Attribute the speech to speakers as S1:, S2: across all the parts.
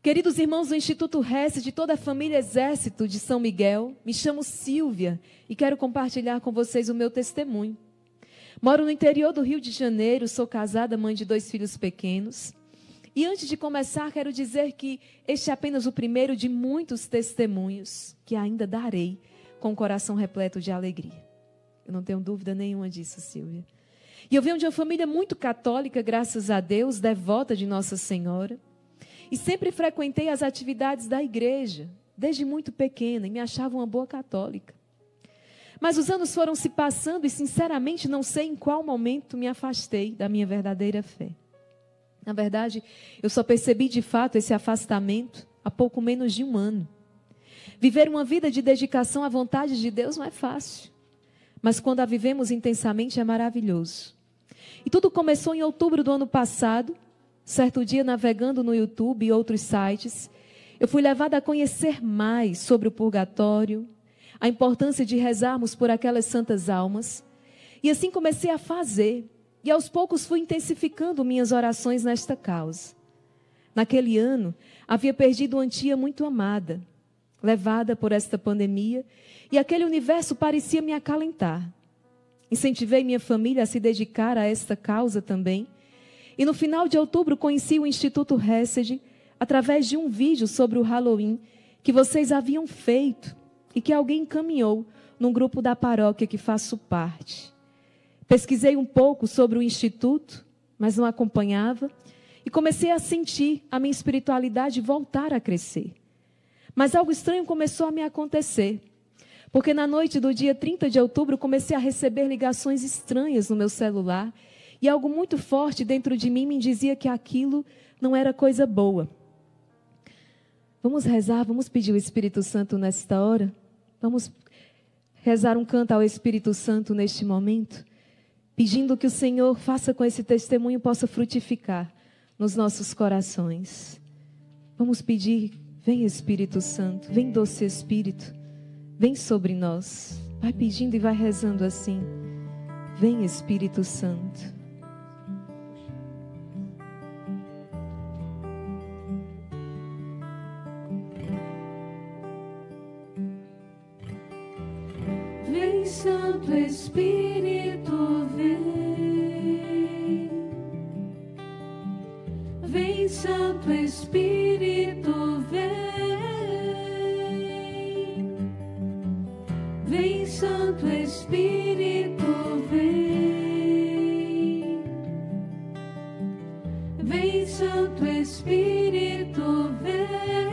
S1: Queridos irmãos do Instituto Hesse, de toda a família Exército de São Miguel, me chamo Silvia e quero compartilhar com vocês o meu testemunho. Moro no interior do Rio de Janeiro, sou casada, mãe de 2 filhos pequenos. E antes de começar, quero dizer que este é apenas o primeiro de muitos testemunhos que ainda darei com o coração repleto de alegria. Eu não tenho dúvida nenhuma disso, Silvia. E eu venho de uma família muito católica, graças a Deus, devota de Nossa Senhora. E sempre frequentei as atividades da igreja, desde muito pequena, e me achava uma boa católica. Mas os anos foram se passando e, sinceramente, não sei em qual momento me afastei da minha verdadeira fé. Na verdade, eu só percebi de fato esse afastamento há pouco menos de 1 ano. Viver uma vida de dedicação à vontade de Deus não é fácil, mas quando a vivemos intensamente é maravilhoso. E tudo começou em outubro do ano passado. Certo dia, navegando no YouTube e outros sites, eu fui levada a conhecer mais sobre o purgatório, a importância de rezarmos por aquelas santas almas. E assim comecei a fazer. E aos poucos fui intensificando minhas orações nesta causa. Naquele ano, havia perdido uma tia muito amada, levada por esta pandemia, e aquele universo parecia me acalentar. Incentivei minha família a se dedicar a esta causa também. E no final de outubro conheci o Instituto Hesse através de um vídeo sobre o Halloween que vocês haviam feito e que alguém encaminhou num grupo da paróquia que faço parte. Pesquisei um pouco sobre o Instituto, mas não acompanhava, e comecei a sentir a minha espiritualidade voltar a crescer. Mas algo estranho começou a me acontecer, porque na noite do dia 30 de outubro comecei a receber ligações estranhas no meu celular, e algo muito forte dentro de mim me dizia que aquilo não era coisa boa. Vamos rezar, vamos pedir o Espírito Santo nesta hora? Vamos rezar um canto ao Espírito Santo neste momento? Pedindo que o Senhor faça com esse testemunho possa frutificar nos nossos corações. Vamos pedir, vem Espírito Santo, vem doce Espírito, vem sobre nós. Vai pedindo e vai rezando assim. Vem Espírito Santo.
S2: Santo Espírito, vem. Vem, Santo Espírito, vem. Vem, Santo Espírito, vem. Vem, Santo Espírito, vem.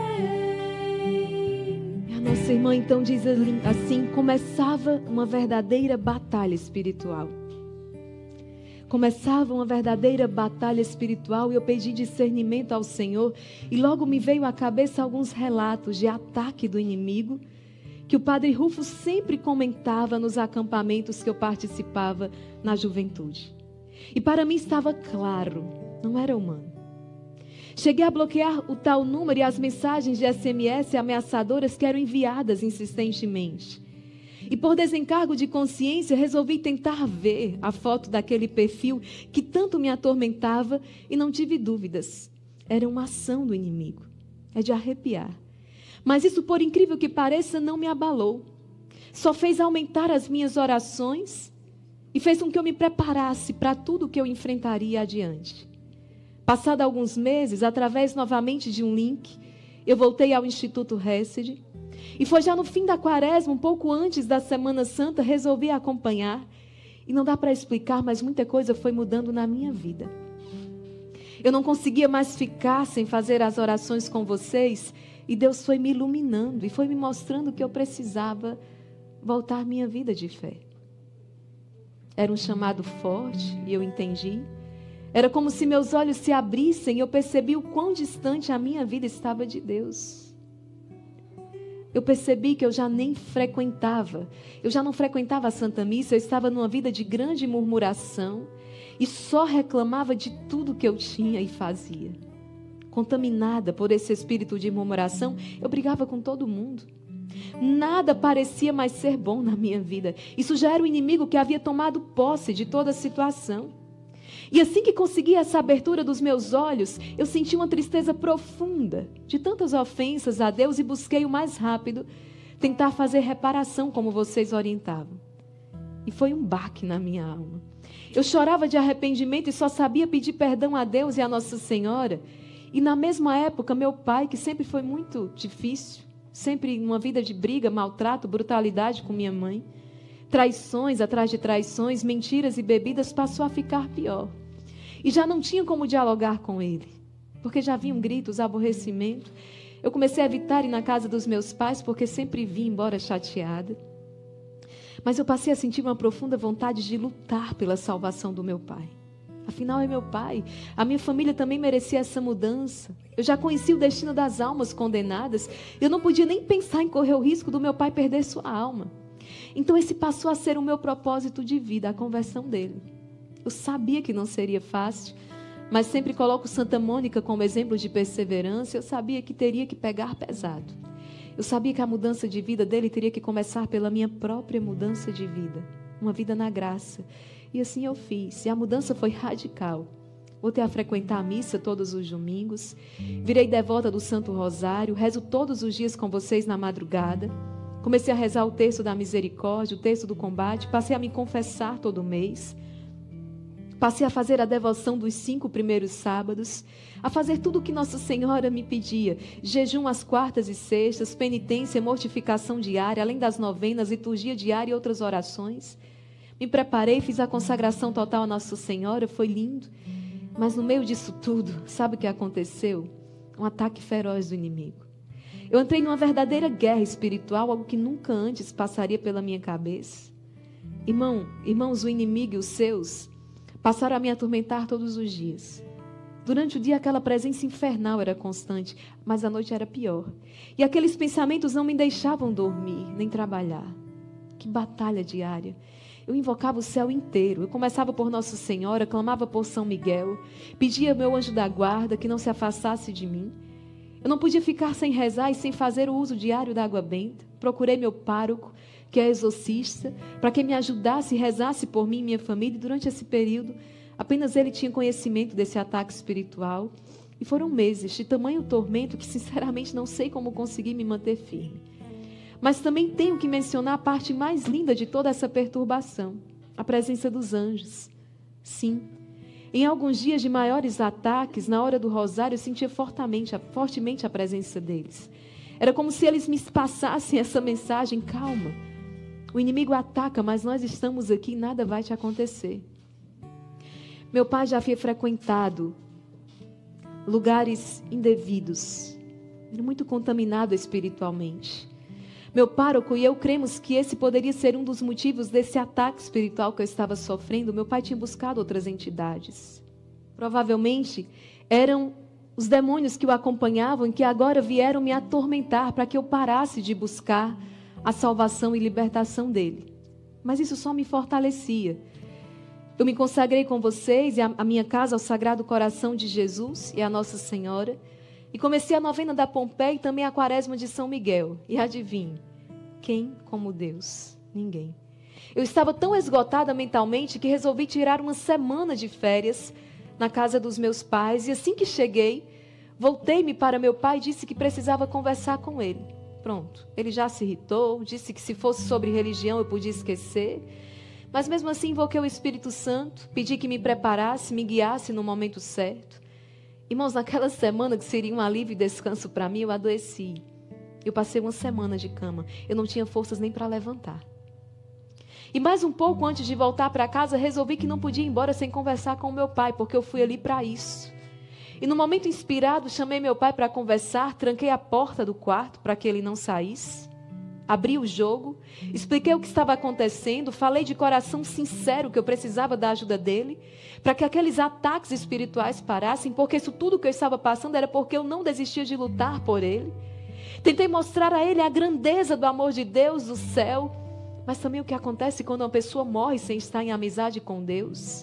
S1: Nossa irmã então diz assim, começava uma verdadeira batalha espiritual. Começava uma verdadeira batalha espiritual e eu pedi discernimento ao Senhor e logo me veio à cabeça alguns relatos de ataque do inimigo que o Padre Rufo sempre comentava nos acampamentos que eu participava na juventude. E para mim estava claro, não era humano. Cheguei a bloquear o tal número e as mensagens de SMS ameaçadoras que eram enviadas insistentemente. E por desencargo de consciência, resolvi tentar ver a foto daquele perfil que tanto me atormentava e não tive dúvidas. Era uma ação do inimigo. É de arrepiar. Mas isso, por incrível que pareça, não me abalou. Só fez aumentar as minhas orações e fez com que eu me preparasse para tudo que eu enfrentaria adiante. Passado alguns meses, através novamente de um link, eu voltei ao Instituto Hesse. E foi já no fim da quaresma, um pouco antes da Semana Santa, resolvi acompanhar. E não dá para explicar, mas muita coisa foi mudando na minha vida. Eu não conseguia mais ficar sem fazer as orações com vocês. E Deus foi me iluminando e foi me mostrando que eu precisava voltar minha vida de fé. Era um chamado forte e eu entendi. Era como se meus olhos se abrissem e eu percebi o quão distante a minha vida estava de Deus. Eu percebi que eu já nem frequentava. Eu já não frequentava a Santa Missa, eu estava numa vida de grande murmuração e só reclamava de tudo que eu tinha e fazia. Contaminada por esse espírito de murmuração, eu brigava com todo mundo. Nada parecia mais ser bom na minha vida. Isso já era o inimigo que havia tomado posse de toda a situação. E assim que consegui essa abertura dos meus olhos, eu senti uma tristeza profunda de tantas ofensas a Deus e busquei o mais rápido tentar fazer reparação como vocês orientavam. E foi um baque na minha alma. Eu chorava de arrependimento e só sabia pedir perdão a Deus e a Nossa Senhora. E na mesma época, meu pai, que sempre foi muito difícil, sempre numa vida de briga, maltrato, brutalidade com minha mãe, traições atrás de traições, mentiras e bebidas, passou a ficar pior. E já não tinha como dialogar com ele, porque já vinham gritos, aborrecimento. Eu comecei a evitar ir na casa dos meus pais, porque sempre vim embora chateada. Mas eu passei a sentir uma profunda vontade de lutar pela salvação do meu pai. Afinal, é meu pai. A minha família também merecia essa mudança. Eu já conhecia o destino das almas condenadas. Eu não podia nem pensar em correr o risco do meu pai perder sua alma. Então, esse passou a ser o meu propósito de vida, a conversão dele. Eu sabia que não seria fácil, mas sempre coloco Santa Mônica como exemplo de perseverança. Eu sabia que teria que pegar pesado. Eu sabia que a mudança de vida dele teria que começar pela minha própria mudança de vida. Uma vida na graça. E assim eu fiz. E a mudança foi radical. Voltei a frequentar a missa todos os domingos. Virei devota do Santo Rosário. Rezo todos os dias com vocês na madrugada. Comecei a rezar o terço da misericórdia, o terço do combate. Passei a me confessar todo mês. Passei a fazer a devoção dos 5 primeiros sábados. A fazer tudo o que Nossa Senhora me pedia. Jejum às quartas e sextas, penitência, mortificação diária, além das novenas, liturgia diária e outras orações. Me preparei, fiz a consagração total a Nossa Senhora, foi lindo. Mas no meio disso tudo, sabe o que aconteceu? Um ataque feroz do inimigo. Eu entrei numa verdadeira guerra espiritual, algo que nunca antes passaria pela minha cabeça. Irmãos, o inimigo e os seus passaram a me atormentar todos os dias. Durante o dia, aquela presença infernal era constante, mas à noite era pior. E aqueles pensamentos não me deixavam dormir, nem trabalhar. Que batalha diária. Eu invocava o céu inteiro. Eu começava por Nossa Senhora, clamava por São Miguel, pedia ao meu anjo da guarda que não se afastasse de mim. Eu não podia ficar sem rezar e sem fazer o uso diário da água benta. Procurei meu pároco, que é exorcista, para que me ajudasse e rezasse por mim e minha família. E durante esse período, apenas ele tinha conhecimento desse ataque espiritual. E foram meses de tamanho tormento que, sinceramente, não sei como consegui me manter firme. Mas também tenho que mencionar a parte mais linda de toda essa perturbação, a presença dos anjos. Sim, em alguns dias de maiores ataques, na hora do rosário, eu sentia fortemente a presença deles. Era como se eles me passassem essa mensagem: calma, o inimigo ataca, mas nós estamos aqui e nada vai te acontecer. Meu pai já havia frequentado lugares indevidos, era muito contaminado espiritualmente. Meu pároco e eu cremos que esse poderia ser um dos motivos desse ataque espiritual que eu estava sofrendo. Meu pai tinha buscado outras entidades. Provavelmente eram os demônios que o acompanhavam e que agora vieram me atormentar para que eu parasse de buscar a salvação e libertação dele. Mas isso só me fortalecia. Eu me consagrei com vocês e a minha casa ao Sagrado Coração de Jesus e a Nossa Senhora. E comecei a novena da Pompeia e também a quaresma de São Miguel. E adivinhe, quem como Deus? Ninguém. Eu estava tão esgotada mentalmente que resolvi tirar uma semana de férias na casa dos meus pais. E assim que cheguei, voltei-me para meu pai e disse que precisava conversar com ele. Pronto, ele já se irritou, disse que se fosse sobre religião eu podia esquecer. Mas mesmo assim invoquei o Espírito Santo, pedi que me preparasse, me guiasse no momento certo. Irmãos, naquela semana que seria um alívio e descanso para mim, eu adoeci. Eu passei uma semana de cama. Eu não tinha forças nem para levantar. E mais um pouco antes de voltar para casa, resolvi que não podia ir embora sem conversar com o meu pai, porque eu fui ali para isso. E no momento inspirado, chamei meu pai para conversar, tranquei a porta do quarto para que ele não saísse. Abri o jogo, expliquei o que estava acontecendo, falei de coração sincero que eu precisava da ajuda dele, para que aqueles ataques espirituais parassem, porque isso tudo que eu estava passando era porque eu não desistia de lutar por ele. Tentei mostrar a ele a grandeza do amor de Deus, do céu, mas também o que acontece quando uma pessoa morre sem estar em amizade com Deus.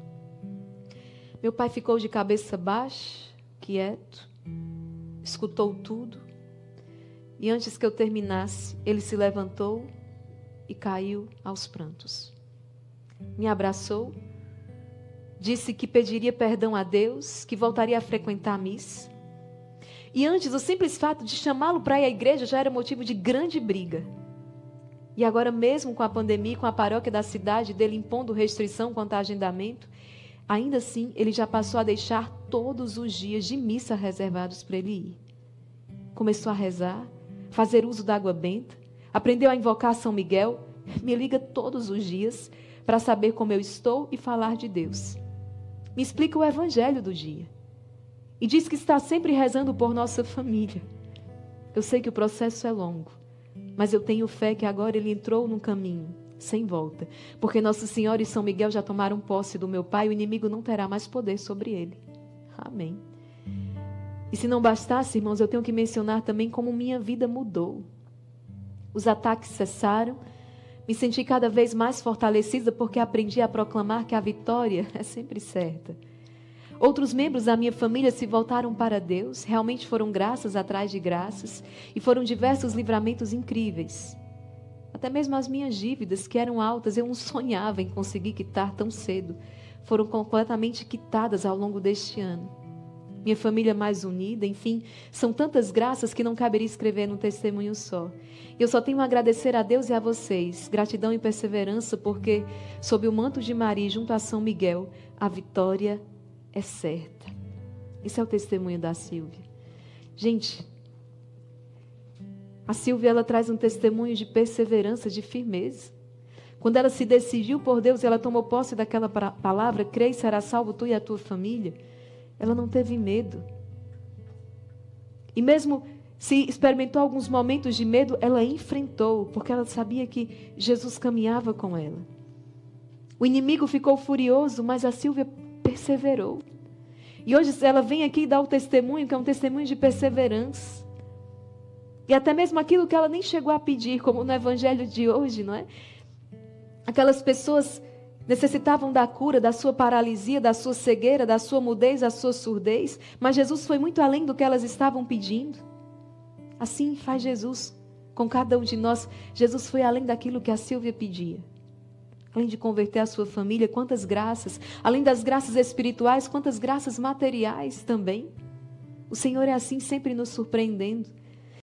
S1: Meu pai ficou de cabeça baixa, quieto, escutou tudo. E antes que eu terminasse, ele se levantou e caiu aos prantos. Me abraçou, disse que pediria perdão a Deus, que voltaria a frequentar a missa. E antes, o simples fato de chamá-lo para ir à igreja já era motivo de grande briga. E agora, mesmo com a pandemia, com a paróquia da cidade dele impondo restrição quanto a agendamento, ainda assim, ele já passou a deixar todos os dias de missa reservados para ele ir. Começou a rezar, fazer uso da água benta, aprendeu a invocar São Miguel, me liga todos os dias para saber como eu estou e falar de Deus. Me explica o evangelho do dia. E diz que está sempre rezando por nossa família. Eu sei que o processo é longo, mas eu tenho fé que agora ele entrou num caminho sem volta, porque Nossa Senhora e São Miguel já tomaram posse do meu pai, o inimigo não terá mais poder sobre ele. Amém. E se não bastasse, irmãos, eu tenho que mencionar também como minha vida mudou. Os ataques cessaram, me senti cada vez mais fortalecida porque aprendi a proclamar que a vitória é sempre certa. Outros membros da minha família se voltaram para Deus, realmente foram graças atrás de graças, e foram diversos livramentos incríveis. Até mesmo as minhas dívidas, que eram altas, eu não sonhava em conseguir quitar tão cedo, foram completamente quitadas ao longo deste ano. Minha família mais unida, enfim, são tantas graças que não caberia escrever num testemunho só. Eu só tenho a agradecer a Deus e a vocês, gratidão e perseverança, porque, sob o manto de Maria, junto a São Miguel, a vitória é certa. Esse é o testemunho da Sílvia. Gente, a Sílvia, ela traz um testemunho de perseverança, de firmeza. Quando ela se decidiu por Deus, ela tomou posse daquela palavra, crê e será salvo tu e a tua família. Ela não teve medo. E mesmo se experimentou alguns momentos de medo, ela enfrentou, porque ela sabia que Jesus caminhava com ela. O inimigo ficou furioso, mas a Sílvia perseverou. E hoje ela vem aqui dar o testemunho, que é um testemunho de perseverança. E até mesmo aquilo que ela nem chegou a pedir, como no evangelho de hoje, não é? Aquelas pessoas necessitavam da cura, da sua paralisia, da sua cegueira, da sua mudez, da sua surdez, mas Jesus foi muito além do que elas estavam pedindo. Assim faz Jesus com cada um de nós. Jesus foi além daquilo que a Sílvia pedia. Além de converter a sua família, quantas graças, além das graças espirituais, quantas graças materiais também. O Senhor é assim, sempre nos surpreendendo.